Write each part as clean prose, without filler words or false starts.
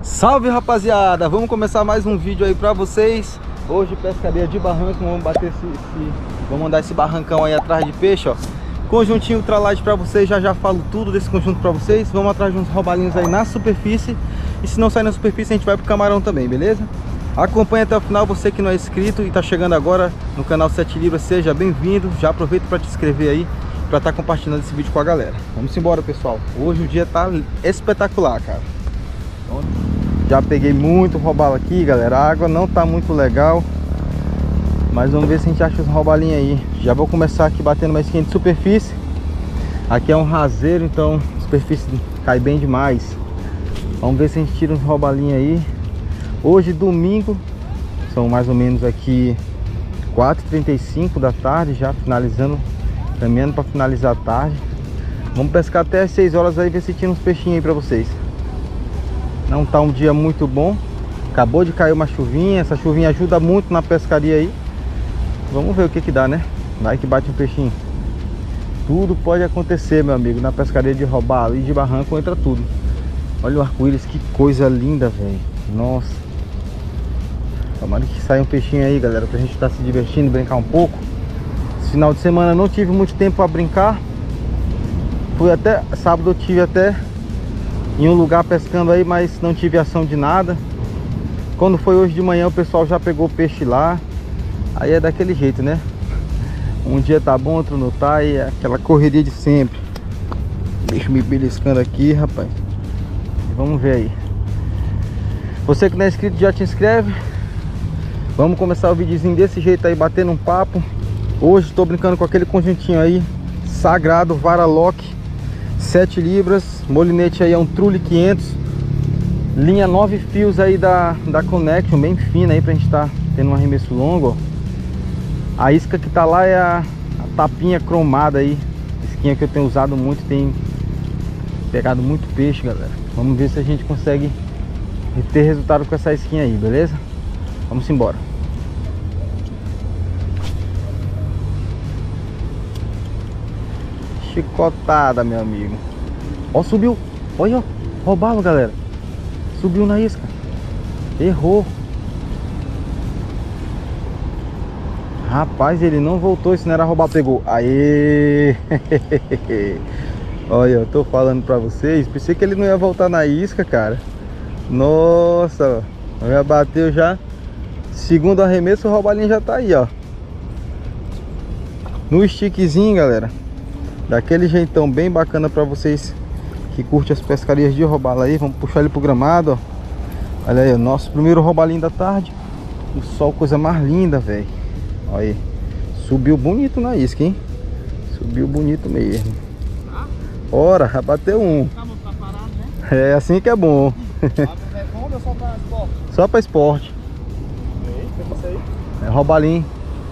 Salve, rapaziada, vamos começar mais um vídeo aí pra vocês. Hoje pescaria de barranco, vamos bater vamos mandar esse barrancão aí atrás de peixe, ó. Conjuntinho ultralight pra vocês, já falo tudo desse conjunto pra vocês. Vamos atrás de uns robalinhos aí na superfície. E se não sair na superfície, a gente vai pro camarão também, beleza? Acompanha até o final, você que não é inscrito e tá chegando agora no canal 7 Libras, seja bem-vindo. Já aproveita pra te inscrever aí, pra estar compartilhando esse vídeo com a galera. Vamos embora, pessoal. Hoje o dia tá espetacular, cara. Já peguei muito robalo aqui, galera. A água não tá muito legal, mas vamos ver se a gente acha os robalinhos aí. Já vou começar aqui batendo uma isquinha de superfície. Aqui é um raseiro, então a superfície cai bem demais. Vamos ver se a gente tira uns robalinhos aí. Hoje, domingo, são mais ou menos aqui 4h35 da tarde, já finalizando, caminhando para finalizar a tarde. Vamos pescar até as 6 horas aí, ver se tira uns peixinhos aí para vocês. Não tá um dia muito bom. Acabou de cair uma chuvinha. Essa chuvinha ajuda muito na pescaria aí. Vamos ver o que dá, né? Vai que bate um peixinho. Tudo pode acontecer, meu amigo. Na pescaria de robalo e de barranco entra tudo. Olha o arco-íris, que coisa linda, velho. Nossa. Tomara que saia um peixinho aí, galera, pra gente estar se divertindo, brincar um pouco. Esse final de semana não tive muito tempo pra brincar. Fui até sábado, eu tive até em um lugar pescando aí, mas não tive ação de nada. Quando foi hoje de manhã, o pessoal já pegou peixe lá. Aí é daquele jeito, né? Um dia tá bom, outro não tá. E é aquela correria de sempre. Deixa eu me beliscando aqui, rapaz. Vamos ver aí. Você que não é inscrito, já te inscreve. Vamos começar o videozinho desse jeito aí, batendo um papo. Hoje estou brincando com aquele conjuntinho aí sagrado, vara lock 7 libras, molinete aí é um Trulli 500, linha 9 fios aí da Connection, bem fina aí pra gente estar tendo um arremesso longo, ó. A isca que tá lá é a tapinha cromada aí, isquinha que eu tenho usado muito, tem pegado muito peixe, galera. Vamos ver se a gente consegue ter resultado com essa isquinha aí, beleza? Vamos embora. Chicotada, meu amigo. Ó, subiu. Olha, ó. Roubalo, galera. Subiu na isca. Errou. Rapaz, ele não voltou. Isso não era roubalo. Pegou. Aê. Olha, eu tô falando pra vocês. Pensei que ele não ia voltar na isca, cara. Nossa. Já bateu já. Segundo arremesso, o robalinho já tá aí, ó. No stickzinho, galera. Daquele jeitão bem bacana pra vocês que curtem as pescarias de robalo aí. Vamos puxar ele pro gramado, ó. Olha aí, o nosso primeiro robalinho da tarde. O sol, coisa mais linda, velho. Olha aí. Subiu bonito na isca, hein? Subiu bonito mesmo. Ora, já bateu um. É assim que é bom. Só pra esporte. É robalinho.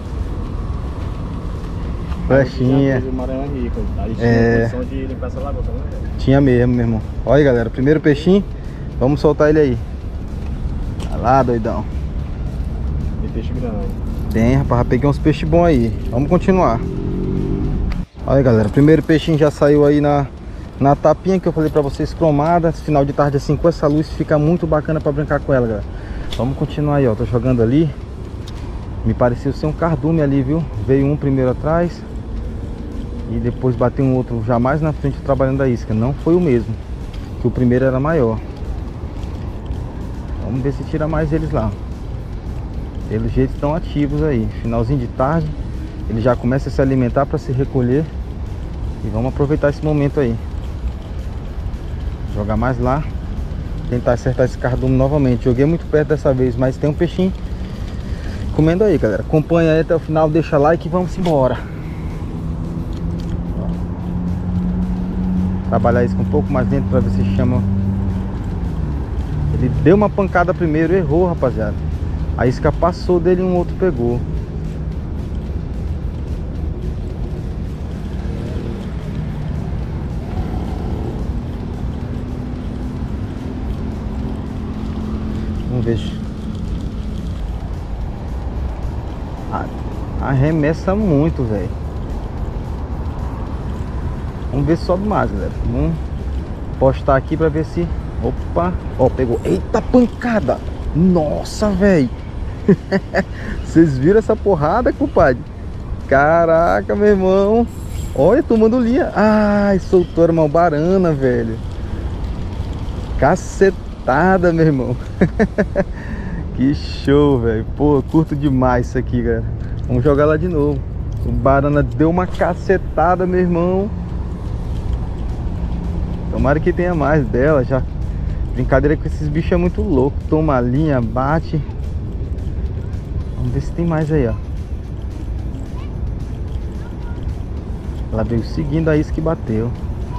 Flechinha. É. Tinha mesmo, meu irmão. Olha, galera, primeiro peixinho. Vamos soltar ele aí. Olha lá, doidão. Tem peixe grande. Tem, rapaz, já peguei uns peixes bons aí. Vamos continuar. Olha, galera, primeiro peixinho já saiu aí na tapinha que eu falei pra vocês, cromada. Final de tarde assim, com essa luz fica muito bacana pra brincar com ela, galera. Vamos continuar aí, ó. Tô jogando ali. Me pareceu ser um cardume ali, viu? Veio um primeiro atrás e depois bateu um outro já mais na frente trabalhando a isca. Não foi o mesmo, que o primeiro era maior. Vamos ver se tira mais eles lá. Pelo jeito estão ativos aí. Finalzinho de tarde, ele já começa a se alimentar para se recolher. E vamos aproveitar esse momento aí. Jogar mais lá. Tentar acertar esse cardume novamente. Joguei muito perto dessa vez, mas tem um peixinho comendo aí, galera. Acompanha aí até o final, deixa like e vamos embora. Trabalhar isso com um pouco mais dentro para ver se chama. Ele deu uma pancada primeiro, errou, rapaziada. A isca passou dele e um outro pegou. Vamos ver. Arremessa muito, velho. Vamos ver se sobe mais, galera. Vamos postar aqui pra ver se Opa, ó, pegou. Eita pancada. Nossa, velho. Vocês viram essa porrada, compadre? Caraca, meu irmão. Olha, tomando linha. Ai, soltou a malbarana, velho. Cacetada, meu irmão. Que show, velho. Pô, curto demais isso aqui, cara. Vamos jogar lá de novo. O barana deu uma cacetada, meu irmão. Tomara que tenha mais dela já. Brincadeira com esses bichos é muito louco. Toma a linha, bate. Vamos ver se tem mais aí, ó. Ela veio seguindo a isca que bateu.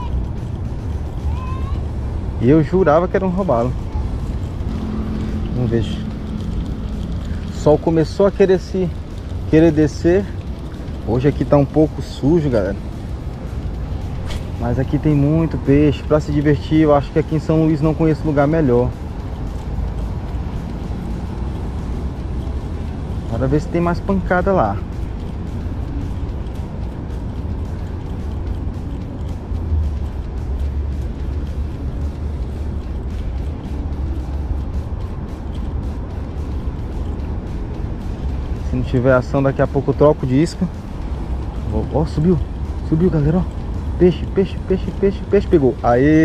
E eu jurava que era um robalo. Vamos ver. O sol começou a querer descer. Hoje aqui tá um pouco sujo, galera. Mas aqui tem muito peixe para se divertir. Eu acho que aqui em São Luís não conheço lugar melhor. Bora ver se tem mais pancada lá. Se não tiver ação, daqui a pouco eu troco de isca. Ó, subiu. Subiu, galera, ó. Peixe, peixe, peixe, peixe, peixe, pegou. Aê!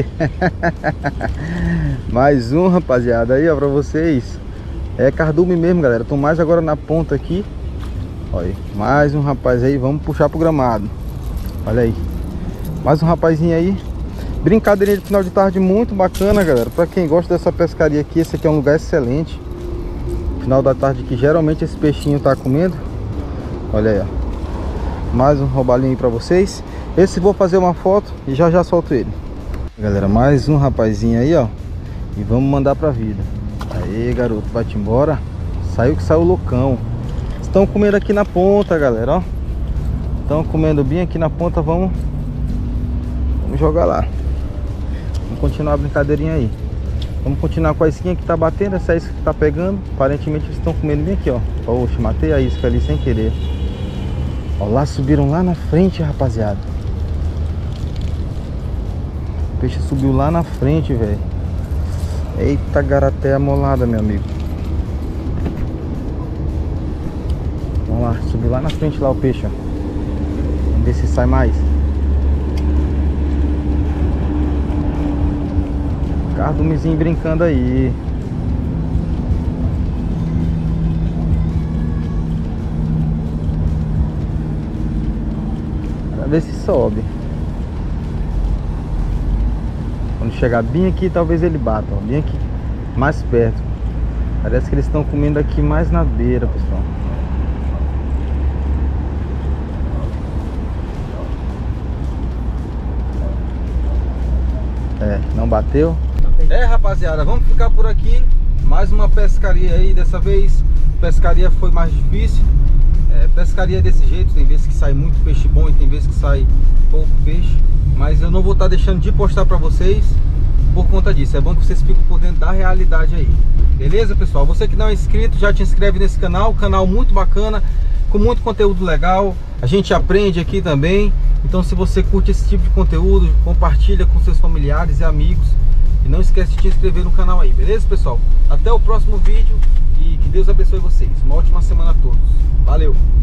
Mais um, rapaziada, aí, ó, pra vocês. É cardume mesmo, galera. Tô mais agora na ponta aqui. Olha aí, mais um rapaz aí. Vamos puxar pro gramado. Olha aí. Mais um rapazinho aí. Brincadeirinha de final de tarde muito bacana, galera. Pra quem gosta dessa pescaria aqui, esse aqui é um lugar excelente. Final da tarde que geralmente esse peixinho tá comendo. Olha aí, ó. Mais um robalinho aí pra vocês. Esse vou fazer uma foto e já solto ele. Galera, mais um rapazinho aí, ó. E vamos mandar pra vida. Aê, garoto, vai-te embora. Saiu que saiu loucão. Estão comendo aqui na ponta, galera, ó. Estão comendo bem aqui na ponta. Vamos jogar lá. Vamos continuar a brincadeirinha aí. Vamos continuar com a isquinha que tá batendo. Essa isca que tá pegando. Aparentemente eles estão comendo bem aqui, ó. Oxe, matei a isca ali sem querer. Ó, lá subiram lá na frente, rapaziada. O peixe subiu lá na frente, velho. Eita, garaté amolada, meu amigo. Vamos lá, subiu lá na frente lá o peixe, ó. Vamos ver se sai mais. Cardumezinho brincando aí. Pra ver se sobe. Quando chegar bem aqui, talvez ele bata, ó, bem aqui, mais perto. Parece que eles estão comendo aqui mais na beira, pessoal. É, não bateu. É, rapaziada, vamos ficar por aqui. Mais uma pescaria aí, dessa vez pescaria foi mais difícil. Pescaria desse jeito, tem vezes que sai muito peixe bom e tem vezes que sai pouco peixe. Mas eu não vou estar deixando de postar pra vocês por conta disso. É bom que vocês fiquem por dentro da realidade aí. Beleza, pessoal? Você que não é inscrito, já te inscreve nesse canal. Canal muito bacana, com muito conteúdo legal. A gente aprende aqui também. Então se você curte esse tipo de conteúdo, compartilha com seus familiares e amigos. E não esquece de te inscrever no canal aí, beleza, pessoal? Até o próximo vídeo e que Deus abençoe vocês. Uma ótima semana a todos. Valeu!